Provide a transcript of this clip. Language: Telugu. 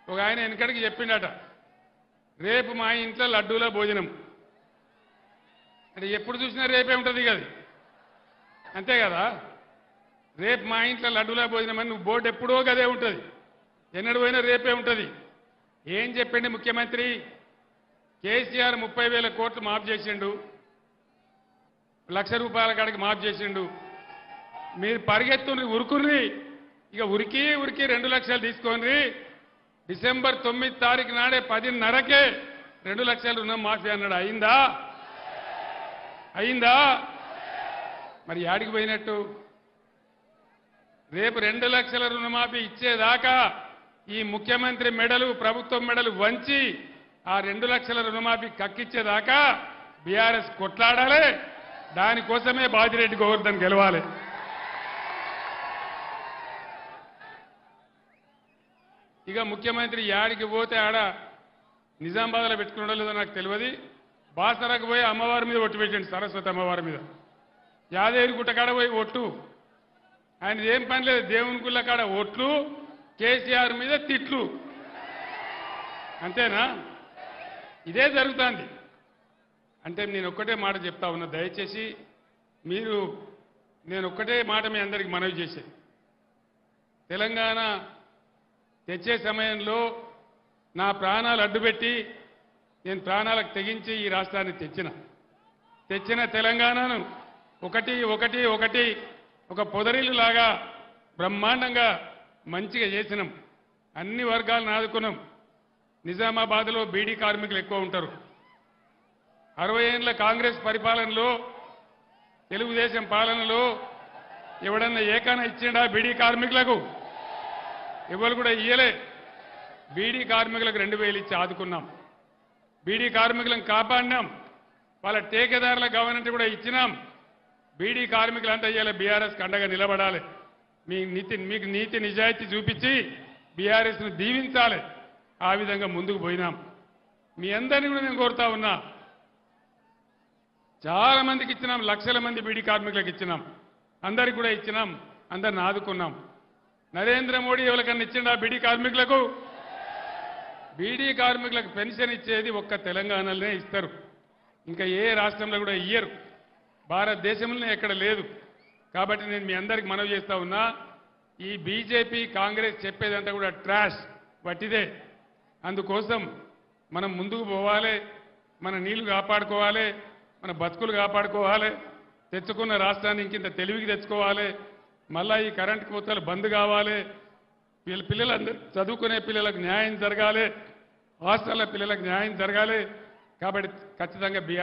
ఒక ఆయన వెనకడికి చెప్పిండట, రేపు మా ఇంట్లో లడ్డూల భోజనం అంటే ఎప్పుడు చూసినా రేపే ఉంటుంది కదా, అంతే కదా. రేపు మా ఇంట్లో లడ్డూల భోజనం అని నువ్వు బోర్డు ఎప్పుడో గదే ఉంటుంది, ఎన్నడు పోయినా రేపే ఉంటుంది. ఏం చెప్పిండి ముఖ్యమంత్రి? కేసీఆర్ 30,000 కోట్లు మాఫ్ చేసిండు, ₹1,00,000 కాడికి మాఫ్ చేసిండు. మీరు పరిగెత్తుని ఉరుకుని, ఇక ఉరికి 2 లక్షలు తీసుకొని డిసెంబర్ 9 తారీఖు నాడే 10:30కే 2 లక్షల రుణం మాఫీ అన్నాడు. అయిందా? అయిందా? మరి యాడికి పోయినట్టు? రేపు 2 లక్షల రుణమాఫీ ఇచ్చేదాకా ఈ ముఖ్యమంత్రి మెడలు, ప్రభుత్వం మెడలు వంచి ఆ 2 లక్షల రుణమాఫీ కక్కిచ్చేదాకా బీఆర్ఎస్ కొట్లాడాలి. దానికోసమే బాజిరెడ్డి గోవర్ధన్ గెలవాలి. ఇక ముఖ్యమంత్రి యాడికి పోతే ఆడ నిజామాబాద్లో పెట్టుకున్నాడో లేదో నాకు తెలియదు, బాసరకు పోయి అమ్మవారి మీద ఒట్టు పెట్టండి, సరస్వతి అమ్మవారి మీద. యాదగిరి గుట్ట కాడ పోయి ఒట్టు. ఆయన ఏం పని లేదు, దేవుని గుళ్ళ కాడ ఒట్లు, కేసీఆర్ మీద తిట్లు, అంతేనా? ఇదే జరుగుతుంది. అంటే నేను ఒక్కటే మాట చెప్తా ఉన్నా, దయచేసి మీరు, నేను ఒక్కటే మాట మీ అందరికీ మనవి చేసేది, తెలంగాణ తెచ్చే సమయంలో నా ప్రాణాలు అడ్డుపెట్టి నేను ప్రాణాలకు తెగించి ఈ రాష్ట్రాన్ని తెచ్చిన తెలంగాణను ఒకటి ఒక పొదరిల్లులాగా బ్రహ్మాండంగా మంచిగా చేసినాం. అన్ని వర్గాలను ఆదుకున్నాం. నిజామాబాద్లో బీడీ కార్మికులు ఎక్కువ ఉంటారు. 60 ఏళ్ల కాంగ్రెస్ పరిపాలనలో, తెలుగుదేశం పాలనలో ఎవడన్నా ఏకాన ఇచ్చిండా బీడీ కార్మికులకు? ఎవరు కూడా ఇయ్యలే. బీడీ కార్మికులకు 2,000 ఇచ్చి ఆదుకున్నాం. బీడీ కార్మికులను కాపాడినాం. వాళ్ళ టేకేదారుల గవర్నమెంట్ కూడా ఇచ్చినాం. బీడీ కార్మికులంతా ఇయ్యాలి బీఆర్ఎస్ అండగా నిలబడాలి. మీకు నీతి నిజాయితీ చూపించి బీఆర్ఎస్ను దీవించాలి. ఆ విధంగా ముందుకు పోయినాం. మీ అందరినీ కూడా నేను కోరుతా ఉన్నా, చాలా మందికి ఇచ్చినాం, లక్షల మంది బీడీ కార్మికులకు ఇచ్చినాం, అందరికి కూడా ఇచ్చినాం, అందరిని ఆదుకున్నాం. నరేంద్ర మోడీ ఎవరికన్నా ఇచ్చిండా బీడీ కార్మికులకు? బీడీ కార్మికులకు పెన్షన్ ఇచ్చేది ఒక్క తెలంగాణలోనే ఇస్తారు, ఇంకా ఏ రాష్ట్రంలో కూడా ఇయ్యరు, భారతదేశంలోనే ఎక్కడ లేదు. కాబట్టి నేను మీ అందరికి మనవి చేస్తా ఉన్నా, ఈ బీజేపీ కాంగ్రెస్ చెప్పేదంతా కూడా ట్రాష్, వట్టిదే. అందుకోసం మనం ముందుకు పోవాలి, మన నీళ్లు కాపాడుకోవాలి, మన బతుకులు కాపాడుకోవాలి, తెచ్చుకున్న రాష్ట్రాన్ని ఇంకింత తెలివికి తెచ్చుకోవాలి. మళ్ళా ఈ కరెంటు కోతలు బంద్ కావాలి, పిల్లలందరూ చదువుకునే పిల్లలకు న్యాయం జరగాలి, హాస్టల్ల పిల్లలకు న్యాయం జరగాలి. కాబట్టి ఖచ్చితంగా